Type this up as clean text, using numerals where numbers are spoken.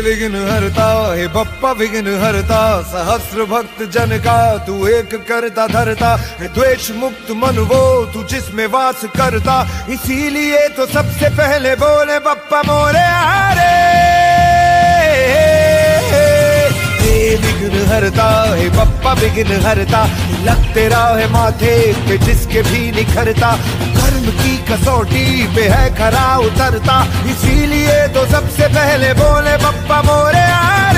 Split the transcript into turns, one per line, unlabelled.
विघ्न हरता हे बप्पा विघ्न हरता, सहस्र भक्त जन का तू एक करता धरता, द्वेष मुक्त मन वो तू जिसमें वास करता, इसीलिए तो सबसे पहले बोले बप्पा मोरे आरे। हे विघ्न हरता हे बप्पा विघ्न हरता, लग तेरा है माथे पे जिसके भी निखरता, कर्म की कसौटी पे है खरा उतरता, इसीलिए तो सबसे पहले बोले बप्पा मोरे आ।